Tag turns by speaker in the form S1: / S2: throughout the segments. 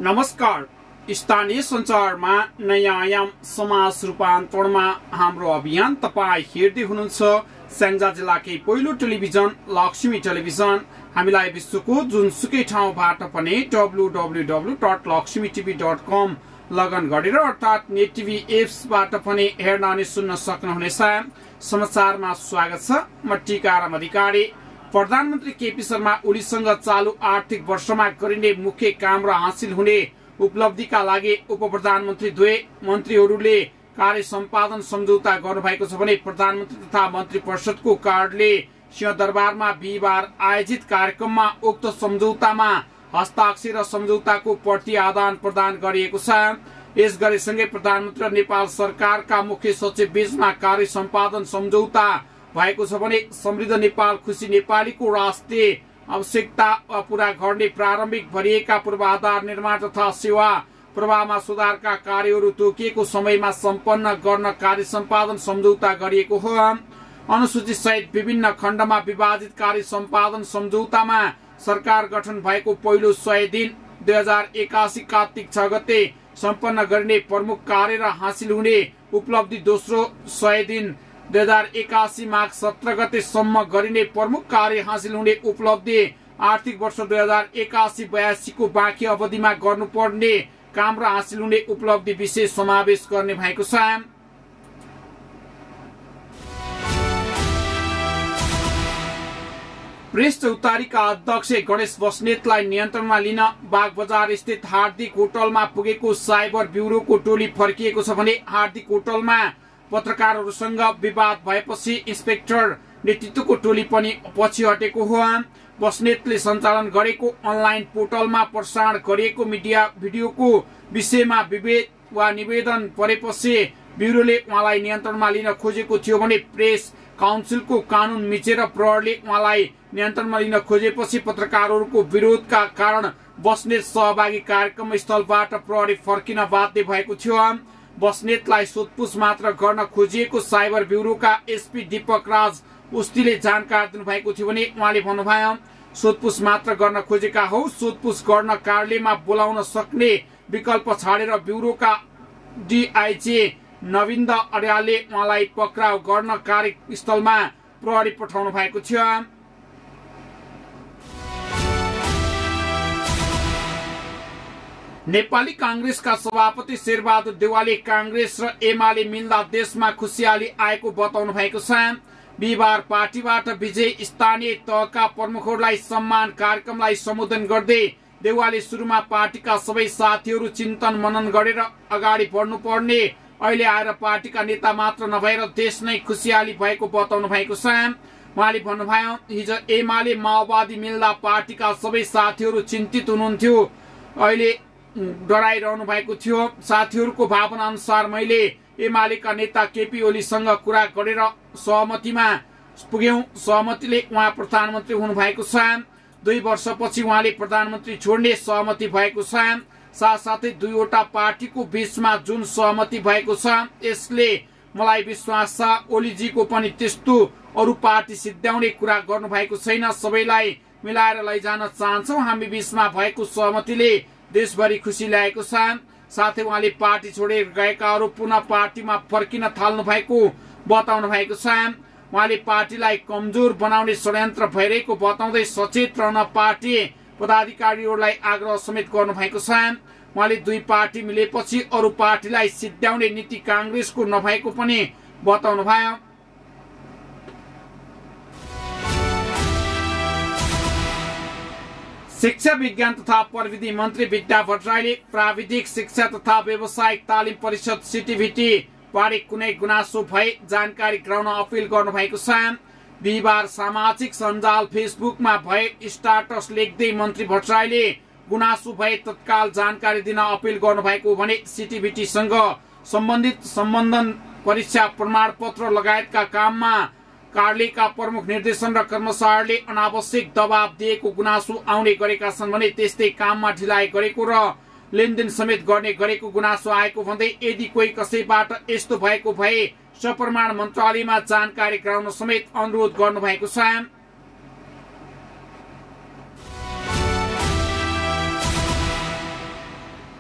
S1: नमस्कार। स्थानीय सञ्चारमा नयाँ आयाम समाज रूपान्तरणमा हाम्रो अभियान तपाई हेर्दै हुनुहुन्छ स्याङ्जा जिल्लाकै पहिलो टेलिभिजन लक्ष्मी टेलिभिजन। हामीलाई विश्वको जुनसुकै ठाउँबाट पनि www.laxmitv.com लगइन गरेर अर्थात् नेट टिभी एप्सबाट पनि हेर्न अनि सुन्न सक्नुहुनेछ। समाचारमा स्वागत छ। म टीकाराम अधिकारी। प्रधानमन्त्री केपी शर्मा ओलीसँग चालू आर्थिक वर्षमा गरिने मुख्य काम र हासिल हुने उपलब्धिका लागि उप प्रधानमन्त्री दुवै मन्त्रीहरूले कार्य सम्पादन सम्झौता गर्नुभएको छ भने प्रधानमन्त्री तथा मन्त्री परिषदको कार्यालय सिंहदरबारमा बिहिबार आयोजित कार्यक्रममा उक्त सम्झौतामा हस्ताक्षर र सम्झौताको प्रति आदान प्रदान गरिएको छ। यसगरीसँगै प्रधानमन्त्री र नेपाल सरकारका मुख्य सचिव बीचमा कार्य सम्पादन सम्झौता भएको छ भने समृद्ध नेपाल खुशी नेपालीको राष्ट्रिय आवश्यकता पूरा गर्ने प्रारम्भिक भरिएका पूर्वाधार निर्माण तथा सेवा प्रवाहमा सुधारका कार्यहरू तोकिएको समयमा सम्पन्न गर्न कार्य सम्पादन सम्झौता गरिएको हो। अनुसूचित सहित विभिन्न खण्डमा विभाजित कार्य सम्पादन सम्झौतामा सरकार गठन भएको पहिलो 100 दिन 2081 कार्तिक 6 गते सम्पन्न गरिने प्रमुख कार्य र हासिल हुने उपलब्धि दोस्रो 100 दिन 2081 माघ 17 गतेसम्म गरिने प्रमुख कार्य हासिल हुने उपलब्धि आर्थिक वर्ष 2081-82 को बाँकी अवधिमा गर्नुपर्ने काम र हासिल हुने उपलब्धि विशेष समावेश गर्ने भएको छ। प्रेस चौतारीका अध्यक्ष गणेश बस्नेतलाई नियन्त्रणमा लिन बागबजार स्थित हार्दिक होटलमा पुगेको साइबर ब्युरोको टोली फर्किएको छ भने हार्दिक होटलमा पत्रकारहरूसँग विवाद भएपछि इन्सपेक्टर नेतृत्वको टोली पनि पछि हटेको हो। बस्नेतले सञ्चालन गरेको अनलाइन पोर्टलमा प्रसारण गरिएको मिडिया भिडियोको विषयमा विभेद वा निवेदन परेपछि ब्युरोले उहाँलाई नियन्त्रणमा लिन खोजेको थियो भने प्रेस काउन्सिलको कानून मिचेर प्रहरीले उहाँलाई नियन्त्रणमा लिन खोजेपछि पत्रकारहरूको विरोधका कारण बस्नेत सहभागी कार्यक्रम स्थलबाट प्रहरी फर्किन बाध्य भएको थियो। बस्नेतलाई सोधपुछ मात्र गर्न खोजिएको साइबर ब्युरोका एसपी दीपक राज उस्तीले जानकारी दिनुभएको थियो भने उहाँले भन्नुभयो, सोधपुछ मात्र गर्न खोजेका हौ, सोधपुछ गर्न कार्यालयमा बोलाउन सक्ने विकल्प छाडेर ब्युरोका डीआईजी नविन्द अर्यालले उहाँलाई पक्राउ गर्न कार्यस्थलमा प्रहरी पठाउनु भएको थियो। नेपाली कांग्रेसका सभापति शेरबहादुर देउवाले कांग्रेस र एमाले मिल्दा देशमा खुशियाली आएको बताउनु भएको छ। बिहिबार पार्टीबाट विजय स्थानीय तहका प्रमुखहरूलाई सम्मान कार्यक्रमलाई सम्बोधन गर्दै देउवाले सुरुमा पार्टीका सबै साथीहरू चिन्तन मनन गरेर अगाडि बढ्नुपर्ने, अहिले आएर पार्टीका नेता मात्र नभएर देश नै खुशियाली भएको बताउनु भएको छ। उहाँले भन्नुभयो, हिजो एमाले माओवादी मिल्दा पार्टीका सबै साथीहरू चिन्तित हुनुहुन्थ्यो, अहिले डराइरहनु भएको थियो। साथीहरूको भावना अनुसार मैले एमालेका नेता केपी ओलीसँग कुरा गरेर सहमतिमा पुग्यौं। सहमतिले उहाँ प्रधानमन्त्री हुनु भएको छ। 2 वर्षपछि उहाँले प्रधानमन्त्री छोड्ने सहमति भएको छ। साथसाथै दुईवटा पार्टीको बीचमा जुन सहमति भएको छ यसले मलाई विश्वास छ ओलीजीको पनि त्यस्तो अरू पार्टी सिद्ध्याउने कुरा गर्नु भएको छैन। सबैलाई मिलाएर लैजान चाहन्छौं। हामी बीचमा भएको सहमतिले देशभरि खुशी ल्याएको छ। साथै उहाँले पार्टी छोडेर गएकाहरू पुनः पार्टीमा फर्किन थाल्नु भएको बताउनु भएको छ। उहाँले पार्टीलाई कमजोर बनाउने षड्यन्त्र भइरहेको बताउँदै सचेत रहन पार्टी पदाधिकारीहरूलाई आग्रह समेत गर्नु भएको छ। उहाँले दुई पार्टी मिलेपछि अरू पार्टीलाई सिद्ध्याउने नीति कांग्रेसको नभएको पनि बताउनु भयो। शिक्षा विज्ञान तथा प्रविधि मन्त्री विद्या भट्टराईले प्राविधिक शिक्षा तथा व्यावसायिक तालिम परिषद सीटीभीटी बारे कुनै गुनासो भए जानकारी गराउन अपील गर्नु भएको छ। बिहिबार सामाजिक सञ्जाल फेसबुकमा भए स्टाटस लेख्दै मन्त्री भट्टराईले गुनासो भए तत्काल जानकारी दिन अपील गर्नु भएको भने सीटीभीटीसँग सम्बन्धित सम्बन्धन परीक्षा प्रमाणपत्र लगायतका काममा कार्यालयका प्रमुख निर्देशन र कर्मचारीले अनावश्यक दबाव दिएको गुनासो आउने गरेका छन् भने त्यस्तै काममा ढिलाइ गरेको र लेनदेन समेत गर्ने गरेको गुनासो आएको भन्दै यदि कोही कसैबाट यस्तो भएको भए सप्रमाण मन्त्रालयमा जानकारी गराउन समेत अनुरोध गर्नु भएको छ।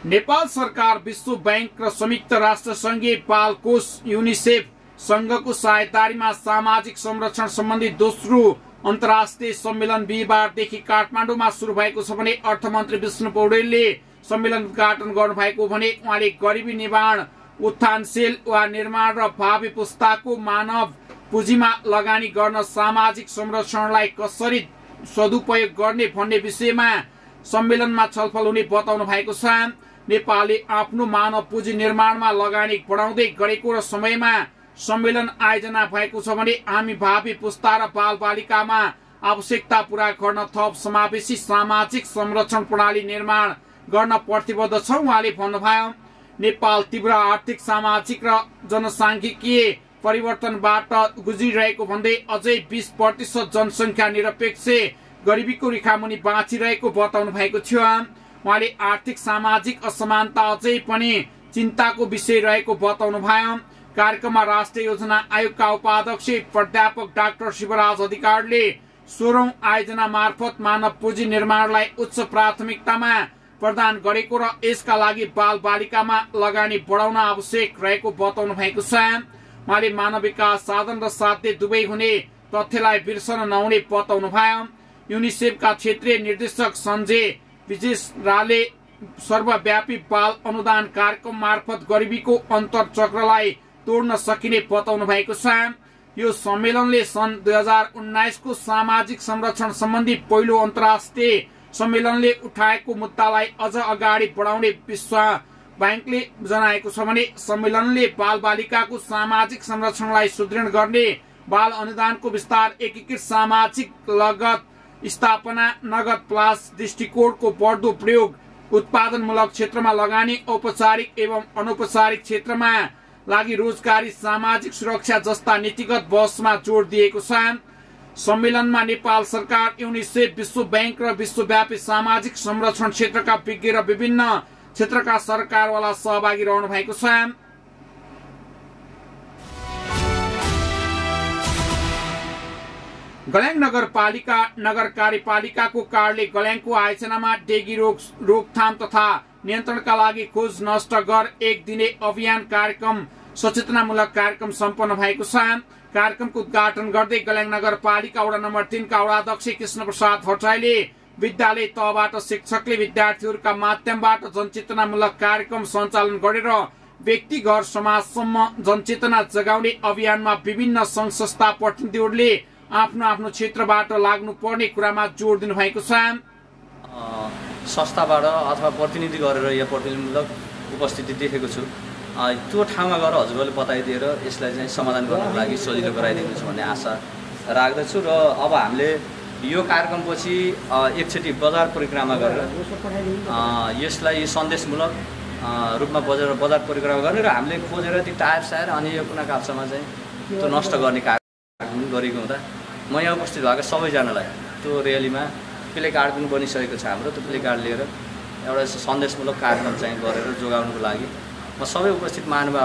S1: नेपाल सरकार विश्व बैंक र संयुक्त राष्ट्र संघीय बाल कोष युनिसेफ संघको सहायतामा सामाजिक संरक्षण सम्बन्धी दोस्रो अन्तर्राष्ट्रिय सम्मेलन बिहिबारदेखि काठमाडौँमा सुरु भएको छ भने अर्थमन्त्री विष्णु पौडेलले सम्मेलन उद्घाटन गर्नुभएको भने उहाँले गरिबी निवारण, उत्थानशील वा निर्माण र भावी पुस्ताको मानव पुँजीमा लगानी गर्न सामाजिक संरक्षणलाई कसरी सदुपयोग गर्ने भन्ने विषयमा सम्मेलनमा छलफल हुने बताउनु भएको छ। नेपालले आफ्नो मानव पुँजी निर्माणमा लगानी बढाउँदै गरेको र समयमा सम्मेलन आयोजना भएको छ भने हामी भावी पुस्ता र बालबालिकामा आवश्यकता पूरा गर्न थप समावेशी सामाजिक संरक्षण प्रणाली निर्माण गर्न प्रतिबद्ध छ उहाँले भन्नुभयो। नेपाल तीव्र आर्थिक, सामाजिक र जनसाङ्ख्यिकीय परिवर्तनबाट गुज्रिरहेको भन्दै अझै 20% जनसङ्ख्या निरपेक्ष गरिबीको रेखामुनि बाँचिरहेको बताउनु भएको थियो। उहाँले आर्थिक सामाजिक असमानता अझै पनि चिन्ताको विषय रहेको बताउनु भयो। कार्यक्रममा राष्ट्रिय योजना आयोगका उपाध्यक्ष प्राध्यापक डाक्टर शिवराज अधिकारीले 16औं आयोजना मार्फत मानव पुँजी निर्माणलाई उच्च प्राथमिकतामा प्रदान गरेको र यसका लागि बाल बालिकामा लगानी बढाउन आवश्यक रहेको बताउनु भएको छ। उहाँले मानव विकास साधन र साध्य दुवै हुने तथ्यलाई बिर्सन नहुने बताउनु भयो। युनिसेफका क्षेत्रीय निर्देशक सञ्जय विजेशराले सर्वव्यापी बाल अनुदान कार्यक्रम मार्फत गरिबीको अन्तरचक्रलाई तोड्न सकिने बताउनु भएको छ। यो सम्मेलनले सन् 2019 को सामाजिक संरक्षण सम्बन्धी पहिलो अन्तर्राष्ट्रिय सम्मेलनले उठाएको मुद्दालाई अझ अगाडि बढाउने विश्व बैंकले जनाएको छ भने सम्मेलनले बाल बालिकाको सामाजिक संरक्षणलाई सुदृढ गर्ने, बाल अनुदानको विस्तार, एकीकृत सामाजिक लगत स्थापना, नगद प्लस दृष्टिकोणको बढ्दो प्रयोग, उत्पादनमूलक क्षेत्रमा लगानी, औपचारिक एवं अनौपचारिक क्षेत्रमा लागि रोजगारी, सामाजिक सुरक्षा जस्ता नीतिगत बहसमा जोड दिएको छ। सम्मेलनमा नेपाल सरकार, युनिसेफ, विश्व बैंक र विश्वव्यापी सामाजिक संरक्षण क्षेत्रका विज्ञ र विभिन्न क्षेत्रका सरकारवाला सहभागी रहनु भएको छ। गल्याङ नगरपालिका नगर कार्यपालिकाको कार्यालय गल्याङको आयोजनामा डेगी रोकथाम तथा नियन्त्रणका लागि खोज नष्ट गर एक दिने अभियान कार्यक्रम सचेतनामूलक कार्यक्रम सम्पन्न भएको छ। कार्यक्रमको उद्घाटन गर्दै गल्याङ नगरपालिका वडा नम्बर 3 का वडाध्यक्ष कृष्ण प्रसाद भट्टराईले विद्यालय तहबाट शिक्षकले विद्यार्थीहरूका माध्यमबाट जनचेतनामूलक कार्यक्रम सञ्चालन गरेर व्यक्ति घर समाजसम्म जनचेतना जगाउने अभियानमा विभिन्न संघ संस्था प्रतिनिधिहरूले आफ्नो आफ्नो क्षेत्रबाट लाग्नु पर्ने कुरामा जोड दिनु भएको छ।
S2: संस्थाबाट अथवा प्रतिनिधि गरेर या प्रतिनिधिमूलक उपस्थिति देखेको छु। त्यो ठाउँमा गएर हजुरहरूले बताइदिएर यसलाई चाहिँ समाधान गर्नको लागि सजिलो गराइदिनु छु भन्ने आशा राख्दछु। र अब हामीले यो कार्यक्रमपछि एकचोटि बजार परिक्रमा गरेर यसलाई सन्देशमूलक रूपमा बजार परिक्रमा गर्ने र हामीले खोजेर ती टायर सायर अनि यो कुना काप्चामा चाहिँ त्यो नष्ट गर्ने कार्यक्रम गरेको हुँदा म यहाँ उपस्थित भएका सबैजनालाई त्यो र्यालीमा प्ले कार्ड पनि बनिसकेको छ हाम्रो। त्यो प्ले कार्ड लिएर एउटा सन्देशमूलक कार्यक्रम चाहिँ गरेर जोगाउनको लागि म सबै उपस्थित महानुभाव।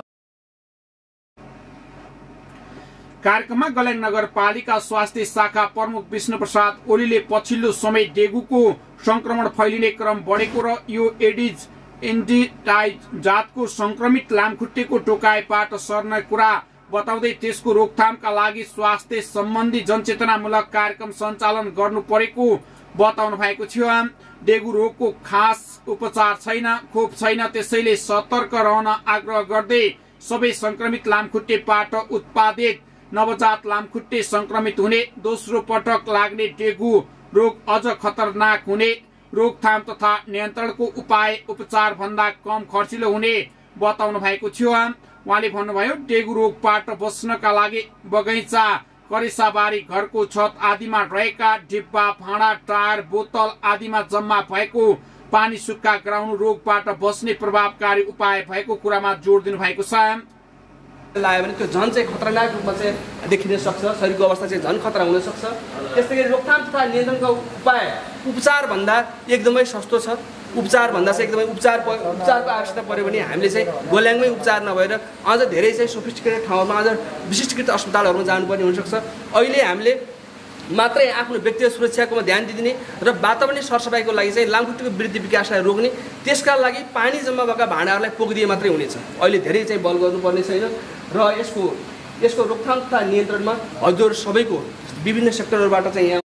S1: कार्यक्रममा गल्याङ नगरपालिका स्वास्थ्य शाखा प्रमुख विष्णु प्रसाद ओलीले पछिल्लो समय डेगुको संक्रमण फैलिने क्रम बढेको र यो एडिज इन्डिटाइज जातको संक्रमित लामखुट्टेको टोकाइबाट सर्ने कुरा बताउँदै त्यसको रोकथामका लागि स्वास्थ्य सम्बन्धी जनचेतनामूलक कार्यक्रम सञ्चालन गर्नु परेको बताउनु भएको थियो। डेगु रोगको खास उपचार छैन, खोप छैन, त्यसैले सतर्क रहन आग्रह गर्दै सबै संक्रमित लामखुट्टेबाट उत्पादित नवजात लामखुट्टे संक्रमित हुने, दोस्रो पटक लाग्ने डेगु रोग अझ खतरनाक हुने, रोकथाम तथा नियन्त्रणको उपाय उपचार भन्दा कम खर्चिलो हुने बताउनु भएको थियो। उहाँले भन्नुभयो डेगु रोगबाट बच्नका लागि बगैँचा, करेसाबारी, घरको छत आदिमा रहेका डिब्बा, भाँडा, टायर, बोतल आदिमा जम्मा भएको पानी सुक्खा गराउनु रोगबाट बच्ने प्रभावकारी उपाय भएको कुरामा जोड दिनु भएको छ।
S3: लाग्यो भने त्यो झन् चाहिँ खतरनाक रूपमा चाहिँ देखिन सक्छ, शरीरको अवस्था चाहिँ झन् खतरा हुन सक्छ। त्यस्तै गरी रोकथाम तथा नियन्त्रणको उपाय उपचार भन्दा एकदमै सस्तो छ। उपचार भन्दा चाहिँ एकदमै उपचारको आवश्यकता पर्यो भने हामीले चाहिँ गोल्याङमै उपचार नभएर अझ धेरै चाहिँ सोफिस्टिकेटेड ठाउँमा, अझ विशिष्टकृत अस्पतालहरूमा जानुपर्ने हुनसक्छ। अहिले हामीले मात्रै आफ्नो व्यक्तिगत सुरक्षाकोमा ध्यान दिदिने र वातावरणीय सरसफाइको लागि चाहिँ लामखुट्टेको वृद्धि विकासलाई रोक्ने, त्यसका लागि पानी जम्मा भएका भाँडाहरूलाई पोखिदिए मात्रै हुनेछ। अहिले धेरै चाहिँ बल गर्नुपर्ने छैन र यसको रोकथाम तथा नियन्त्रणमा हजुर सबैको विभिन्न सेक्टरहरूबाट चाहिँ यहाँ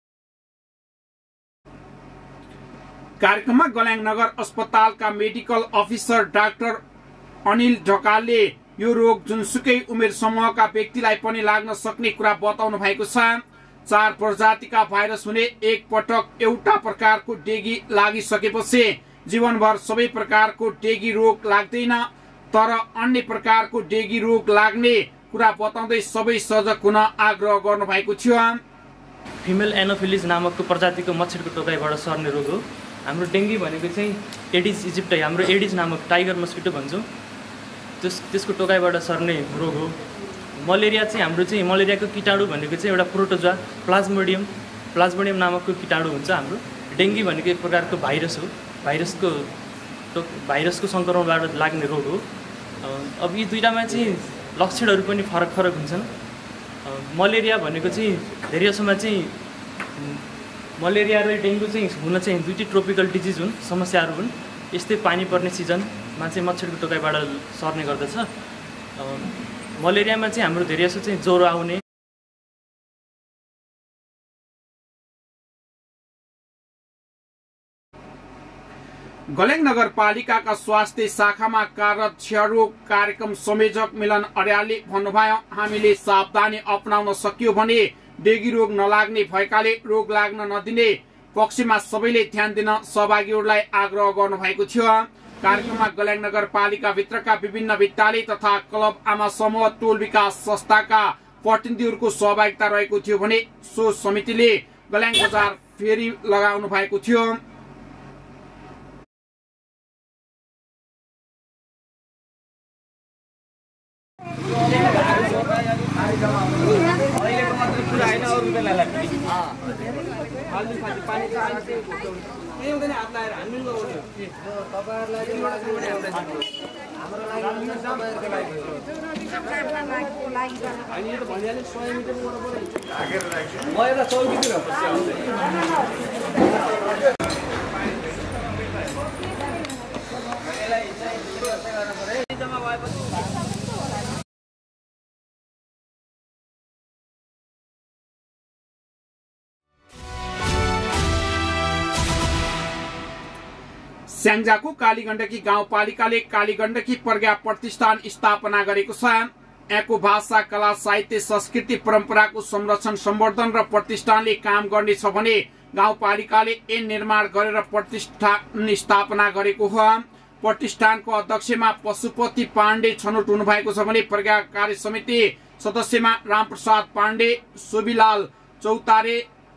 S1: कार्यक्रममा गल्याङ नगर अस्पतालका मेडिकल अफिसर डाक्टर अनिल ढकालले यो रोग जुनसुकै उमेर समूहका व्यक्तिलाई पनि लाग्न सक्ने कुरा बताउनु भएको छ। 4 प्रजातिका भाइरस हुने एक पटक एउटा प्रकारको डेगी लागिसकेपछि जीवनभर सबै प्रकारको डेगी रोग लाग्दैन, तर अन्य प्रकारको डेगी रोग लाग्ने कुरा बताउँदै सबै सजग हुन आग्रह गर्नु भएको थियो।
S4: फिमेल एनोफिलिस नामकको प्रजातिको मच्छरको टोकाइबाट सर्ने रोग हो। हाम्रो डेङ्गी भनेको चाहिँ एडिस इजिप्टाई, हाम्रो एडिस नामक टाइगर मस्किटो भन्छौँ, त्यसको टोकाइबाट सर्ने रोग हो। मलेरिया चाहिँ हाम्रो चाहिँ मलेरियाको कीटाणु भनेको चाहिँ एउटा प्रोटोजोआ प्लाज्मोडियम नामकको कीटाणु हुन्छ हाम्रो। डेङ्गी भनेको एक प्रकारको भाइरस हो, भाइरसको सङ्क्रमणबाट लाग्ने रोग हो। अब यी दुईटामा चाहिँ लक्षणहरू पनि फरक हुन्छन्। मलेरिया भनेको चाहिँ धेरै जसोमा चाहिँ मलेरिया र डेङ्गु चाहिँ हुन चाहिँ दुईटै ट्रोपिकल डिजिज हुन्, समस्याहरू हुन्। यस्तै पानी पर्ने सिजनमा चाहिँ मच्छरको टोकाइबाट सर्ने गर्दछ। मलेरियामा चाहिँ हाम्रो धेरै जसो चाहिँ ज्वरो आउने,
S1: गल्याङ नगरपालिकाका स्वास्थ्य शाखामा कार्यरत क्षयरोग कार्यक्रम संयोजक मिलन अर्यालले भन्नुभयो, हामीले सावधानी अपनाउन सकियो भने डेगी रोग नलाग्ने भएकाले रोग लाग्न नदिने पक्षमा सबैले ध्यान दिन सहभागीहरूलाई आग्रह गर्नु भएको थियो। कार्यक्रममा गल्याङ नगरपालिका भित्रका विभिन्न विद्यालय तथा क्लब, आमा समूह, टोल विकास संस्थाका प्रतिनिधिहरूको सहभागिता रहेको थियो भने सो समितिले गल्याङ बजार फेरी लगाउनु भएको थियो। स्याङ्जाको कालीगण्डकी गाउँपालिकाले कालीगण्डकी प्रज्ञा प्रतिष्ठान स्थापना गरेको छ। यहाँको भाषा, कला, साहित्य, संस्कृति, परम्पराको संरक्षण, सम्वर्धन र प्रतिष्ठानले काम गर्नेछ भने गाउँपालिकाले ऐन निर्माण गरेर प्रतिष्ठान स्थापना गरेको हो। प्रतिष्ठानको अध्यक्षमा पशुपति पाण्डे छनौट हुनुभएको छ भने प्रज्ञा कार्य समिति सदस्यमा रामप्रसाद पाण्डे, सोभिलाल चौतारे,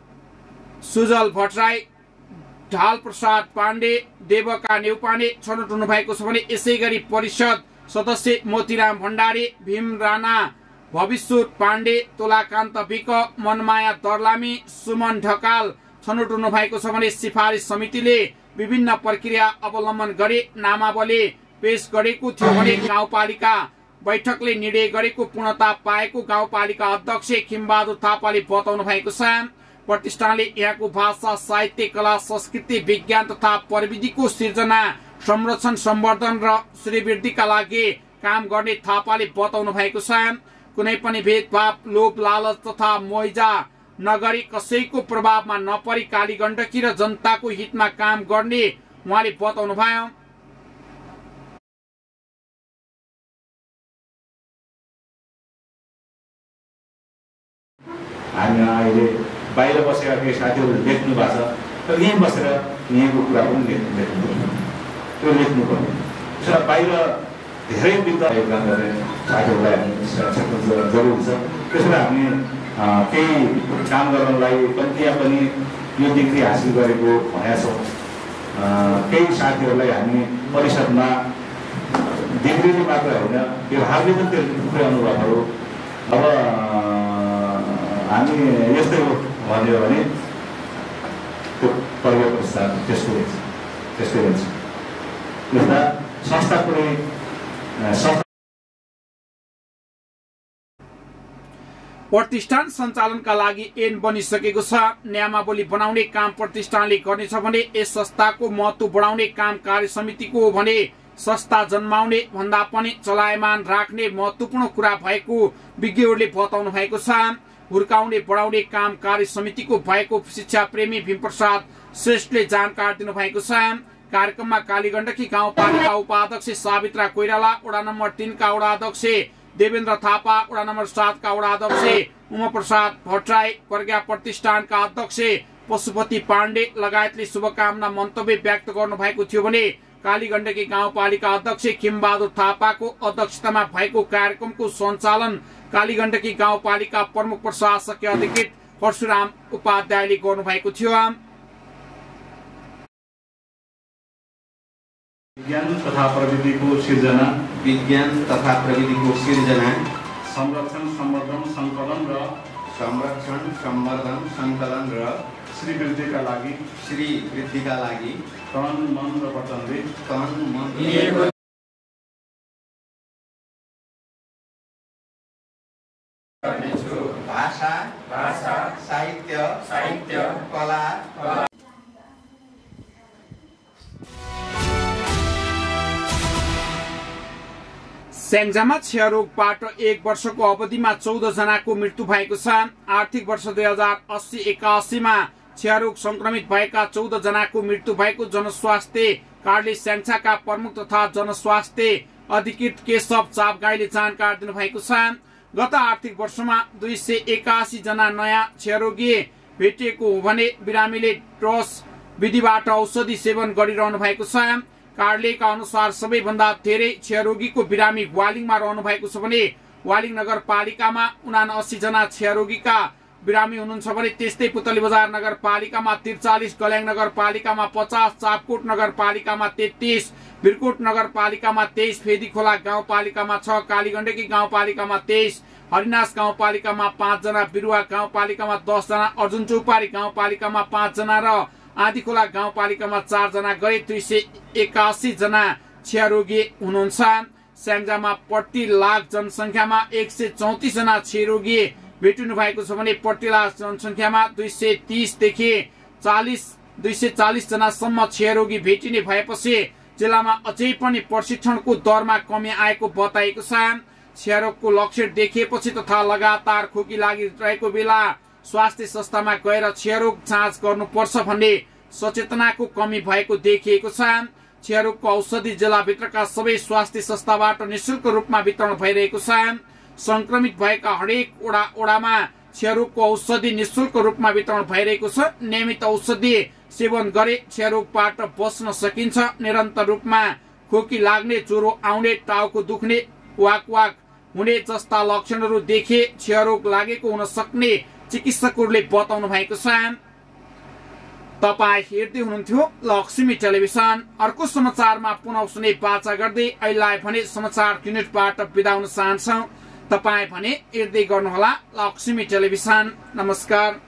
S1: सुजल भट्टराई, ढाल प्रसाद पाण्डे, देवका नेउपाने छनौट हुनु भएको छ भने यसै गरी परिषद सदस्य मोतीराम भण्डारी, भीम राणा, भविष्य पाण्डे, तोलाकान्त विक, मनमाया दर्लामी, सुमन ढकाल छनौट हुनु भएको छ भने सिफारिस समितिले विभिन्न प्रक्रिया अवलम्बन गरी नामावली पेश गरेको थियो भने गाउँपालिका बैठकले निर्णय गरेको पूर्णता पाएको गाउँपालिका अध्यक्ष खिमबहादुर थापाले बताउनु भएको छ। प्रतिष्ठानले यहाँको भाषा, साहित्य, कला, संस्कृति, विज्ञान तथा प्रविधिको सिर्जना, संरक्षण, सम्वर्धन र श्रीवृद्धिका लागि काम गर्ने थापाले बताउनु भएको छ। कुनै पनि भेदभाव, लोभ, लालच तथा मोइजा नगरी कसैको प्रभावमा नपरी कालीगण्डकी र जनताको हितमा काम गर्ने उहाँले बताउनु भयो।
S5: हामी अहिले बाहिर बसेका केही साथीहरू लेख्नु भएको छ, तर यहीँ बसेर यहीँको कुरा पनि लेख्नुपर्छ, त्यो लेख्नुपर्ने। त्यसमा बाहिर धेरै विद्वान योगदान गर्ने साथीहरूलाई हामी जरुरी छ। त्यसमा हामी केही काम गर्नलाई कम्तीमा पनि यो डिग्री हासिल गरेको भनेका छौँ। केही साथीहरूलाई हामी परिषदमा डिग्रीले मात्र होइन, यो हालले पनि त्यो पुर्याउनु भएको। अब हामी यस्तै हो भन्यो भने त्यो प्रज्ञा प्रतिष्ठान त्यस्तै हुन्छ। यस्ता संस्था कुनै
S1: प्रतिष्ठान सञ्चालनका लागि ऐन बनिसकेको छ। नियमावली बनाउने काम प्रतिष्ठानले गर्नेछ भने यस संस्थाको महत्व बढाउने काम कार्य समितिको हो भने संस्था जन्माउने भन्दा पनि चलायमान राख्ने महत्वपूर्ण कुरा भएको विज्ञहरूले बताउनु भएको छ। हुर्काउने बढाउने काम कार्य समितिको भएको शिक्षा प्रेमी भीमप्रसाद श्रेष्ठले जानकारी दिनुभएको छ। कार्यक्रममा कालीगण्डकी गाउँपालिका उपाध्यक्ष सावित्रा कोइराला, वडा नम्बर 3 का वडा अध्यक्ष देवेन्द्र थापा, वडा नम्बर 7 का वडा अध्यक्ष उमाप्रसाद भट्टराई, प्रज्ञा प्रतिष्ठानका अध्यक्ष पशुपति पाण्डे लगायतले शुभकामना मन्तव्य व्यक्त गर्नु भएको थियो भने कालीगण्डकी गाउँपालिका अध्यक्ष खिमबहादुर थापाको अध्यक्षतामा भएको कार्यक्रमको सञ्चालन कालीगण्डकी गाउँपालिका प्रमुख प्रशासकीय अधिकृत परशुराम उपाध्यायले गर्नु भएको थियो।
S5: विज्ञान तथा प्रविधिको सिर्जना संरक्षण सम्वर्धन सङ्कलन र श्रीवृद्धिका लागि तन मन र वचनले भाषा साहित्य कला
S1: स्याङ्जामा क्षयरोगबाट 1 वर्षको अवधिमा 14 जनाको मृत्यु भएको छ। आर्थिक वर्ष 2080-81 मा क्षयरोग संक्रमित भएका 14 जनाको मृत्यु भएको जनस्वास्थ्य कार्यालय स्याङ्जाका प्रमुख तथा जनस्वास्थ्य अधिकृत केशव चापगाईले जानकारी दिनुभएको छ। गत आर्थिक वर्षमा 281 जना नयाँ क्षयरोगी भेटिएको हो भने बिरामीले ट्रस विधिबाट औषधि सेवन गरिरहनु भएको छ। कार्यालयका अनुसार सबैभन्दा धेरै क्षयरोगीको बिरामी वालिङमा रहनु भएको छ भने वालिङ नगरपालिकामा 79 जना क्षयरोगीका बिरामी हुनुहुन्छ भने त्यस्तै पुतली बजार नगरपालिकामा 43, गल्याङ नगरपालिकामा 50, चापकोट नगरपालिकामा 33, बिरकोट नगरपालिकामा 23, फेदीखोला गाउँपालिकामा 6, कालीगण्डकी गाउँपालिकामा 23, हरिनास गाउँपालिकामा 5 जना, बिरुवा गाउँपालिकामा 10 जना, अर्जुन चौपारी गाउँपालिकामा 5 जना र आदिखोला गाउँपालिकामा 4 जना गरी 281 जना क्षयरोगी हुनुहुन्छ। स्याङ्जामा प्रति लाख जनसङ्ख्यामा 134 जना क्षयरोगी भेटिनु भएको छ भने प्रति लाख जनसङ्ख्यामा 230 देखि 240 जनासम्म क्षयरोगी भेटिने भएपछि जिल्लामा अझै पनि प्रशिक्षणको दरमा कमी आएको बताएको छ। क्षयरोगको लक्षण देखिएपछि तथा लगातार खोकी लागिरहेको बेला स्वास्थ्य संस्थामा गएर क्षयरोग जाँच गर्नुपर्छ भन्ने सचेतनाको कमी भएको देखिएको छ। क्षयरोगको औषधि जिल्लाभित्रका सबै स्वास्थ्य संस्थाबाट निशुल्क रूपमा वितरण भइरहेको छ। संक्रमित भएका हरेक वडामा क्षयरोगको औषधि निशुल्क रूपमा वितरण भइरहेको छ। नियमित औषधि सेवन गरे क्षयरोगबाट बच्न सकिन्छ। निरन्तर रूपमा खोकी लाग्ने, ज्वरो आउने, टाउको दुख्ने, वाक हुने जस्ता लक्षणहरू देखे क्षयरोग लागेको हुन सक्ने चिकित्सकहरूले बताउनु भएको छ। तपाईँ हेर्दै हुनुहुन्थ्यो लक्ष्मी टेलिभिजन। अर्को समाचारमा पुनः सुने बाचा गर्दै अहिलेलाई भने समाचार युनिटबाट बिदा हुन चाहन्छौँ। तपाईँ भने हेर्दै गर्नुहोला लक्ष्मी टेलिभिजन। नमस्कार।